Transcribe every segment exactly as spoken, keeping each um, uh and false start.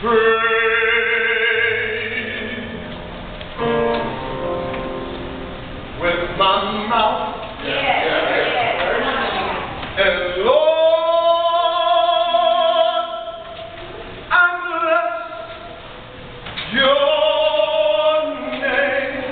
praise with my mouth. Yes, yes. And Lord, I bless your name.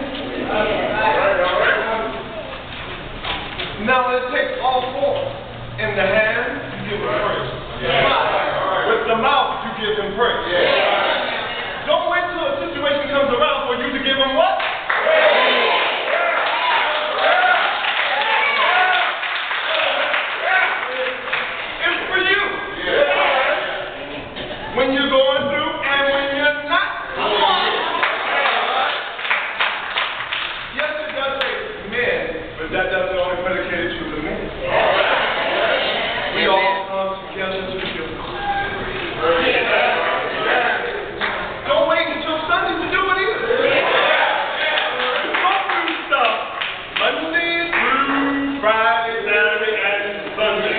Now it takes all four. In the hand, you give him praise. With the mouth, you give him praise. Don't wait till a situation comes around for you to give him what? It's for you. When you're going through and when you're not. Yes, it does say men, but that doesn't only predicate you to men. We all come together to give praise. Don't wait until Sunday to do it either. You go through stuff Monday through Friday, Saturday, and Sunday.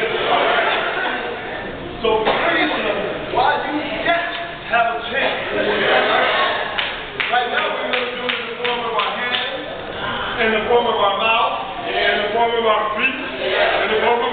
So praise Him while you yet have a chance. Right now we're going to do it in the form of our hands, in the form of our mouth, in the form of our feet, in the form of